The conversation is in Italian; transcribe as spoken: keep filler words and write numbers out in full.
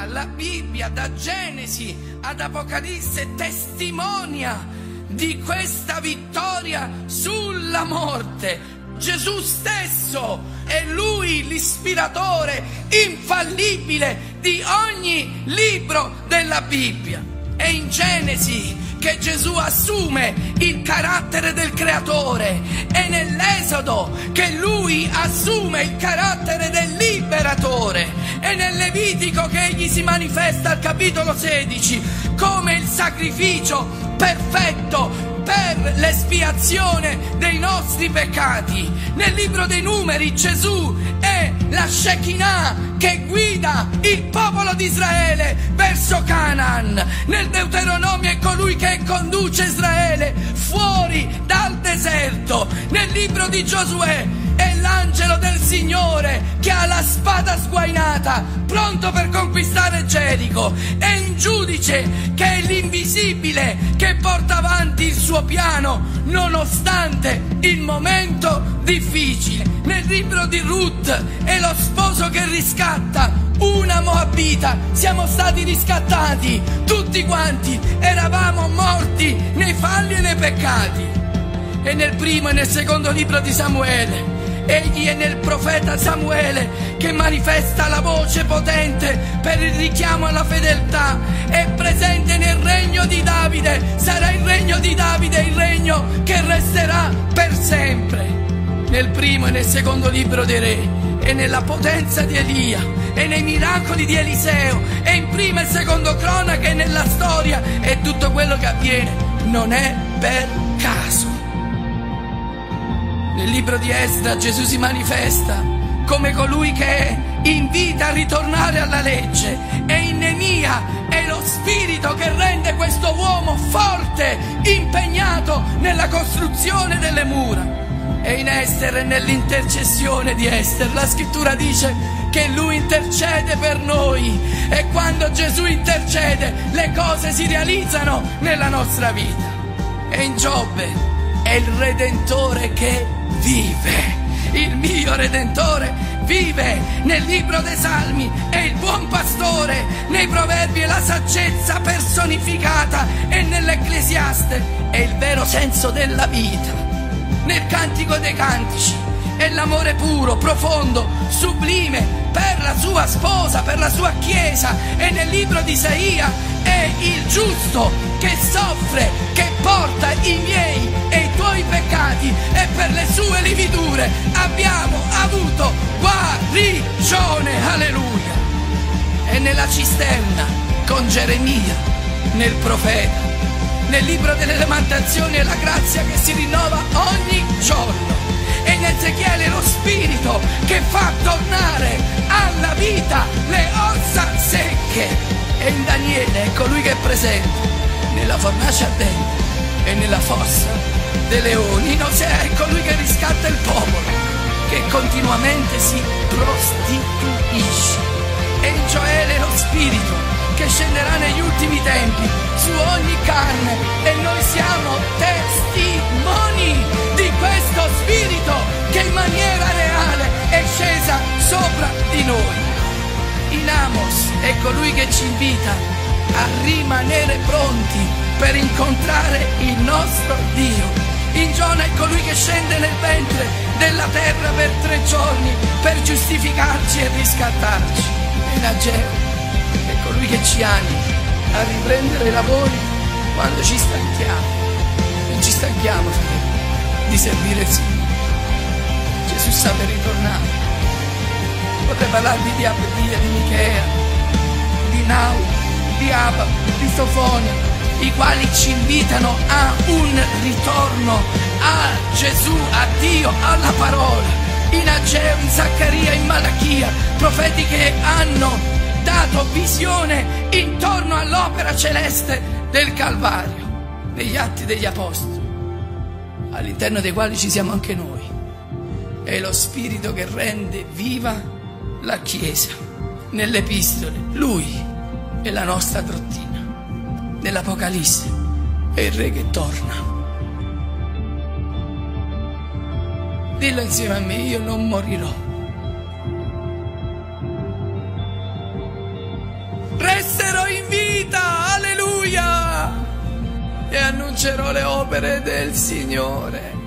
la Bibbia, da Genesi ad Apocalisse, testimonia di questa vittoria sulla morte. Gesù stesso è Lui l'ispiratore infallibile di ogni libro della Bibbia. È in Genesi che Gesù assume il carattere del creatore, è nell'Esodo che Lui assume il carattere del liberatore, è nel Levitico che Egli si manifesta al capitolo sedici come il sacrificio perfetto per l'espiazione dei nostri peccati. Nel libro dei Numeri Gesù è la Shekinah che guida il popolo di Israele verso Canaan. Nel Deuteronomio è colui che conduce Israele fuori dal deserto. Nel libro di Giosuè è l'angelo del Signore che ha la spada sguainata, pronto per conquistare Gerico. È un giudice che è l'invisibile, che porta avanti il suo piano nonostante il momento difficile. Nel libro di Ruth è lo sposo che riscatta una moabita. Siamo stati riscattati tutti quanti, eravamo morti nei falli e nei peccati. E nel primo e nel secondo libro di Samuele egli è nel profeta Samuele che manifesta la voce potente per il richiamo alla fedeltà. È presente nel regno di Davide, sarà il regno di Davide il regno che resterà per sempre. Nel primo e nel secondo libro dei Re, e nella potenza di Elia, e nei miracoli di Eliseo, e in prima e secondo cronache, e nella storia, e tutto quello che avviene non è per caso. Nel libro di Esdra Gesù si manifesta come colui che invita a ritornare alla legge, e in Nemia è lo spirito che rende questo uomo forte, impegnato nella costruzione delle mura. E in Ester e nell'intercessione di Ester la scrittura dice che lui intercede per noi, e quando Gesù intercede le cose si realizzano nella nostra vita. E in Giobbe è il Redentore che vive, il mio Redentore vive. Nel libro dei Salmi è il buon pastore, nei Proverbi è la saggezza personificata, e nell'Ecclesiaste è il vero senso della vita. Nel Cantico dei Cantici è l'amore puro, profondo, sublime per la sua sposa, per la sua chiesa. E nel libro di Isaia è il giusto che soffre, che porta i miei e i tuoi peccati, e per le sue lividure abbiamo avuto guarigione. Alleluia. E nella cisterna con Geremia, nel profeta, nel libro delle Lamentazioni è la grazia che si rinnova ogni giorno. E in Ezechiele lo spirito che fa tornare alla vita le ossa secche. E in Daniele è colui che è presente nella fornace ardente e nella fossa dei leoni. In Osea è colui che riscatta il popolo, che continuamente si prostituisce. E in Gioele è lo spirito che scenderà negli ultimi tempi su ogni carne, e noi siamo testimoni di questo spirito che in maniera reale è scesa sopra di noi. In Amos è colui che ci invita a rimanere pronti per incontrare il nostro Dio. In Giona è colui che scende nel ventre della terra per tre giorni per giustificarci e riscattarci. In Ageo è colui che ci anima a riprendere i lavori quando ci stanchiamo. Non ci stanchiamo, fratelli, di servire il Signore. Gesù sta per ritornare. Potrei parlarvi di Abdia, di Michea, di Nau, di Abba, di Sofonia, i quali ci invitano a un ritorno a Gesù, a Dio, alla parola. In Ageo, in Zaccaria, in Malachia, profeti che hanno dato visione intorno all'opera celeste del Calvario, negli Atti degli Apostoli, all'interno dei quali ci siamo anche noi. È lo Spirito che rende viva la Chiesa. Nelle Epistole Lui è la nostra dottrina. Nell'Apocalisse è il Re che torna. Dillo insieme a me: io non morirò. e annuncerò le opere del Signore.